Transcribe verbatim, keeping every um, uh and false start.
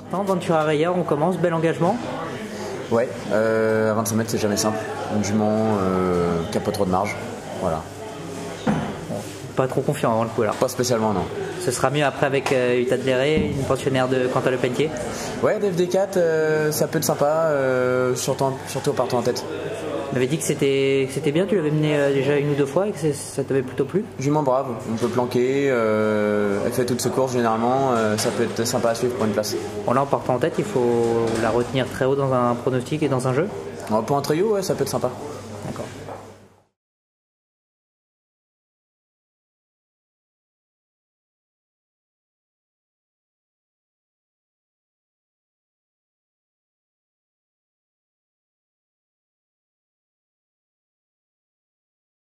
Ventura Raya, on commence, bel engagement. Ouais, euh, à vingt-cinq mètres c'est jamais simple. Une jument euh, qui n'a pas trop de marge. Voilà. Bon, pas trop confiant avant le coup alors. Pas spécialement non. Ce sera mieux après avec euh, Utah de Léré, une pensionnaire de Quentin Lepelletier. Ouais, D F D quatre, euh, ça peut être sympa, euh, surtout, surtout en partant en tête. Tu m'avais dit que c'était que c'était bien, tu l'avais mené euh, déjà une ou deux fois et que ça t'avait plutôt plu. Jument brave, on peut planquer, euh, elle fait toutes ses courses généralement, euh, ça peut être sympa à suivre pour une place. Bon là en partant en tête, il faut la retenir très haut dans un pronostic et dans un jeu. Alors, pour un trio, ouais, ça peut être sympa.